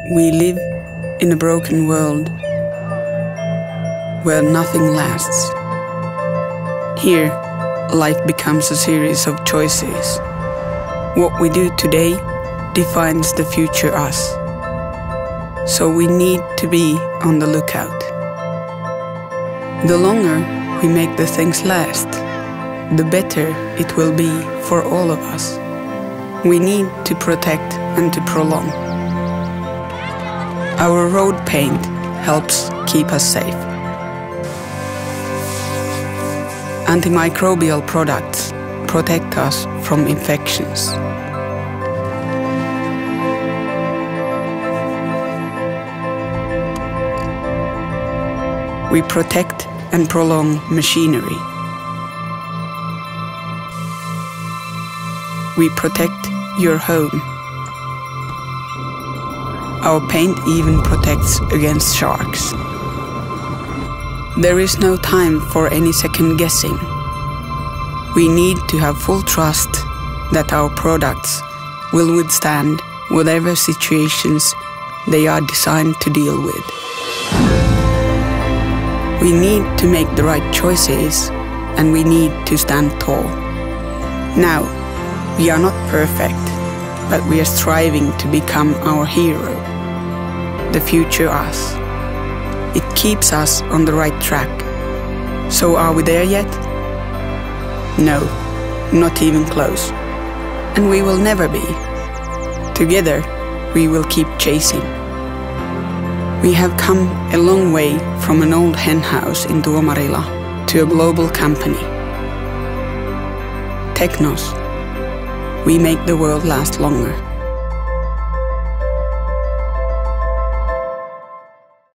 We live in a broken world where nothing lasts. Here, life becomes a series of choices. What we do today defines the future us. So we need to be on the lookout. The longer we make the things last, the better it will be for all of us. We need to protect and to prolong. Our road paint helps keep us safe. Antimicrobial products protect us from infections. We protect and prolong machinery. We protect your home. Our paint even protects against sharks. There is no time for any second guessing. We need to have full trust that our products will withstand whatever situations they are designed to deal with. We need to make the right choices, and we need to stand tall. Now, we are not perfect, but we are striving to become our hero, the future us. It keeps us on the right track. So are we there yet? No, not even close. And we will never be. Together, we will keep chasing. We have come a long way from an old hen house in Tuomarila to a global company. Teknos. We make the world last longer.